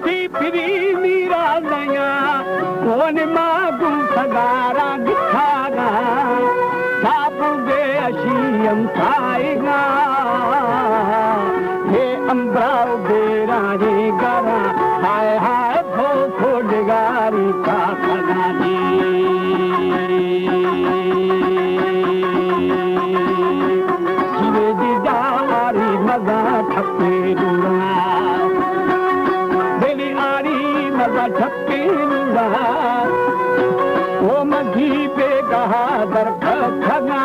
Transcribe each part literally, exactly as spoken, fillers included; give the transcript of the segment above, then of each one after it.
थी फिरी मीरा नया ओन मागु सगारा गिखागा साबु बे अशियम खाएगा हे अंबराव बेरा रे गरा हाय हाय भो फोडगारी का खगानी जीवे दीदारी मजा ठप्पे दूरा बेली आरी मजा ठप्पे दूरा ओ मधी पे कहा दर खगा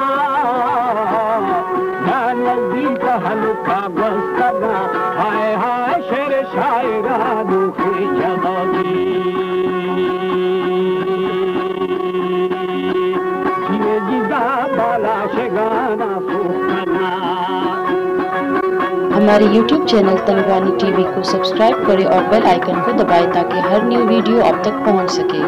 नजदीक हल्का बस्तगा हाय हाय शेर शायरा दुखी जगगी जीवे जीदा बाला शेगाना फूकना। हमारे यूट्यूब चैनल तनवानी टीवी को सब्सक्राइब करें और बेल आइकन को दबाएं ताकि हर न्यू वीडियो आप तक पहुंच सके।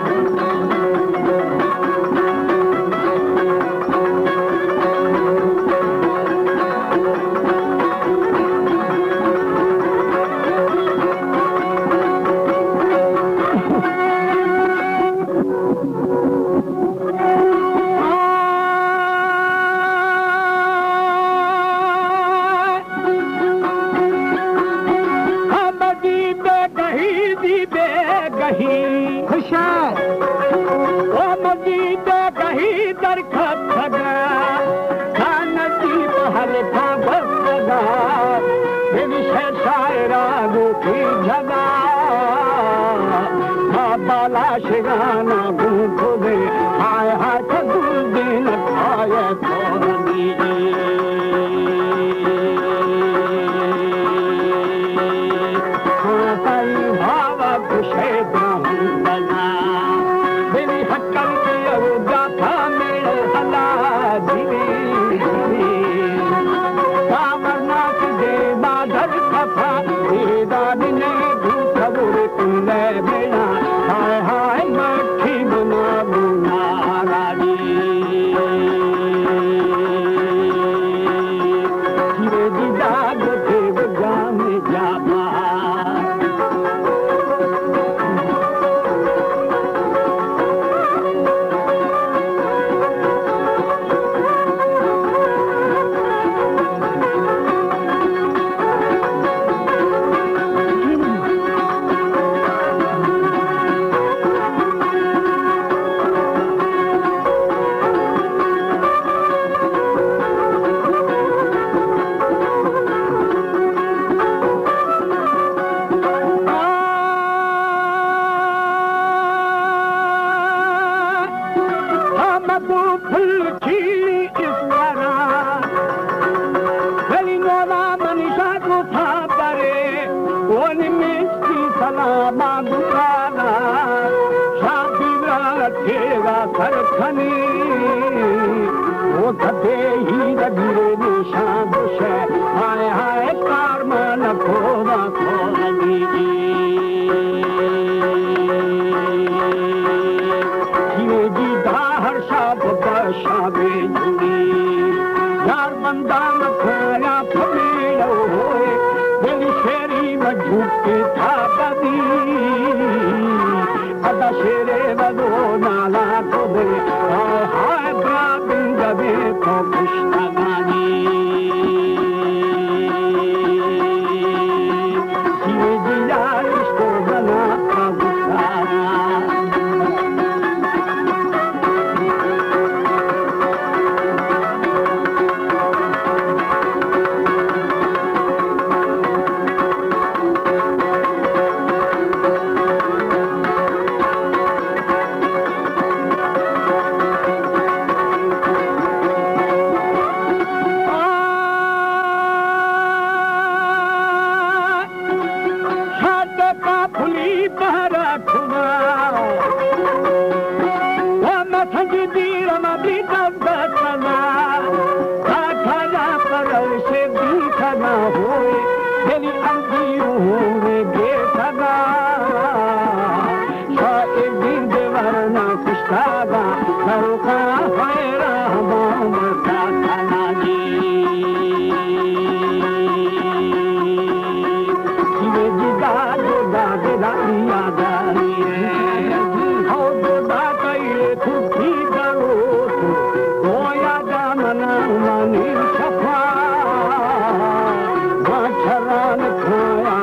खुशाल ओ मजीद कहीं दरखत खगा नसीब हल्का बसगा मेरी शायरा की जगा बाला शिगाना भूख दे हाय हाय खदुल दिन खाए थोड़ी भावा खुशे हाय हाय मठी बना बुना राजी जीवे दीदा गोठे बजा में जाबा सरखनी वो धते ही रगीरे निशान से हाय हाय कारमन खोवा खोलनी जीवे जी दाहर शाब बशाबे जुड़ी यार बंदा मखाया फमेलो होए मेरी शेरी में झूठी था बदी अदा शेरे वदो नाला को दे हाय हाय ब्राबिंग बे को पुष्टगानी जीवे जिया इसको बना अवसारा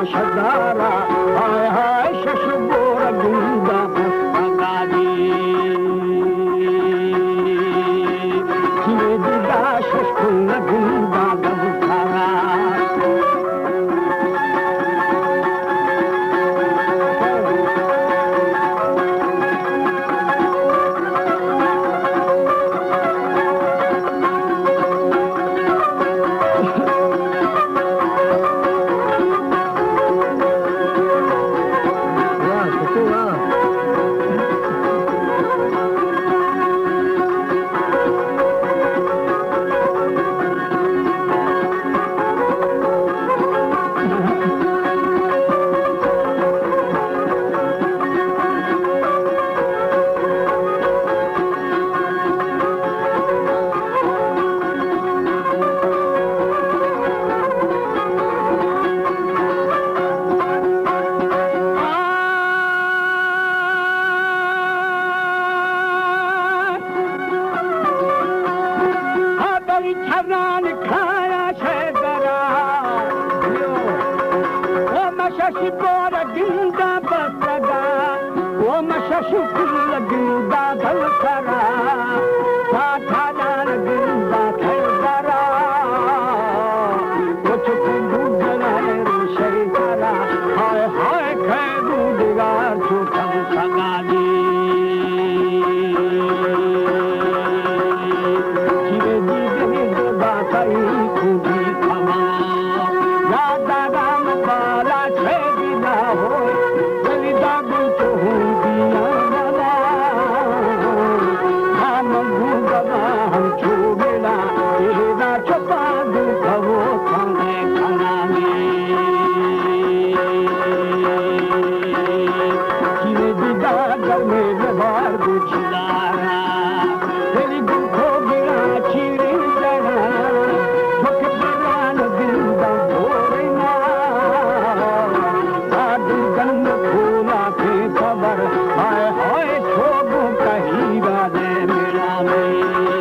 शदारा हाय हाय शशुबोर गिंदा बस्तागाजी जीवे दिदा शशकुल गिंदा दबुखारा छरान खाया शेदरा ओ मशशि बोर गिंदा बसदा ओ मशशु कुल गिंदा दलकरा साठान गिंदा खेदरा कुछ कुंडला शेदरा हाय हाय खेदू दिगार छुटम सगाली खुदी खमा यादा राम बाला छेदिना हो गलिदा गुचो दिया वाला हम भूगवा हम छोड़ेला तेरा छपा दुखवो खाने खाने किने दिदा घर में व्यवहार बुझलारा तेरी दुखो गिरा चिरे हाय हाय शोभू कहीं राधे मेरा में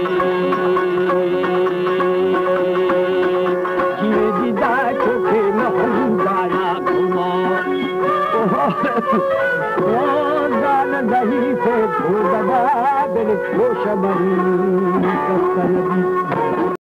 जीवे दिदा चोखे न हम गाया घुमा ओ गान दही से भूगदा दिल खोश बनी कस्तरदी